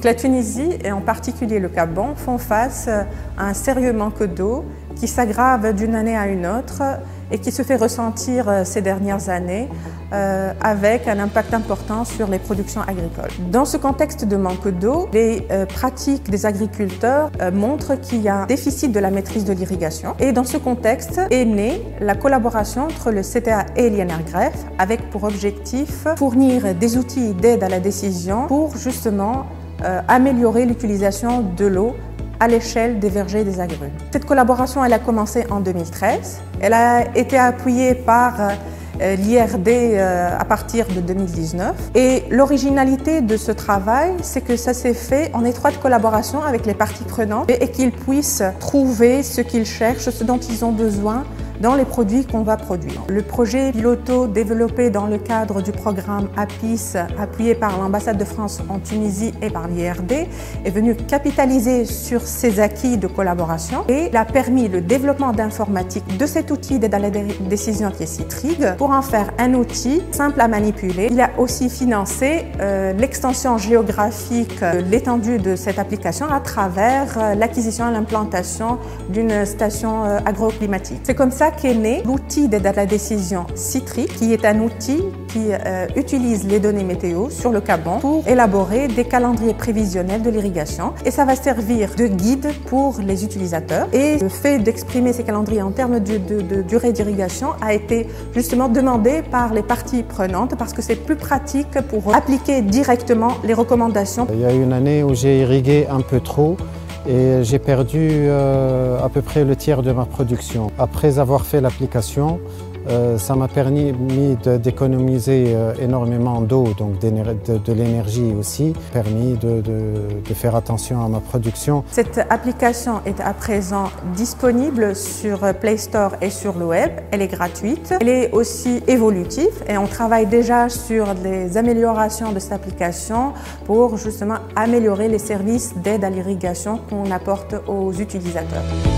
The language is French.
la Tunisie et en particulier le Gabon font face à un sérieux manque d'eau qui s'aggrave d'une année à une autre et qui se fait ressentir ces dernières années avec un impact important sur les productions agricoles. Dans ce contexte de manque d'eau, les pratiques des agriculteurs montrent qu'il y a un déficit de la maîtrise de l'irrigation. Et dans ce contexte est née la collaboration entre le CTA et l'INRGREF avec pour objectif fournir des outils d'aide à la décision pour justement améliorer l'utilisation de l'eau à l'échelle des vergers et des agrumes. Cette collaboration, elle a commencé en 2013. Elle a été appuyée par l'IRD à partir de 2019. Et l'originalité de ce travail, c'est que ça s'est fait en étroite collaboration avec les parties prenantes et qu'ils puissent trouver ce qu'ils cherchent, ce dont ils ont besoin dans les produits qu'on va produire. Le projet piloto développé dans le cadre du programme APIS, appuyé par l'ambassade de France en Tunisie et par l'IRD, est venu capitaliser sur ces acquis de collaboration et il a permis le développement d'informatique de cet outil d'aide à la décision qui est Citrig pour en faire un outil simple à manipuler. Il a aussi financé l'extension géographique de l'étendue de cette application à travers l'acquisition et l'implantation d'une station agroclimatique. C'est comme ça qu'est né l'outil d'aide à la décision Citrig, qui est un outil qui utilise les données météo sur le Gabon pour élaborer des calendriers prévisionnels de l'irrigation. Et ça va servir de guide pour les utilisateurs. Et le fait d'exprimer ces calendriers en termes de durée d'irrigation a été justement demandé par les parties prenantes parce que c'est plus pratique pour appliquer directement les recommandations. Il y a une année où j'ai irrigué un peu trop et j'ai perdu à peu près le tiers de ma production. Après avoir fait l'application, ça m'a permis d'économiser énormément d'eau, donc de l'énergie aussi, permis de faire attention à ma production. Cette application est à présent disponible sur Play Store et sur le web. Elle est gratuite. Elle est aussi évolutive et on travaille déjà sur les améliorations de cette application pour justement améliorer les services d'aide à l'irrigation qu'on apporte aux utilisateurs.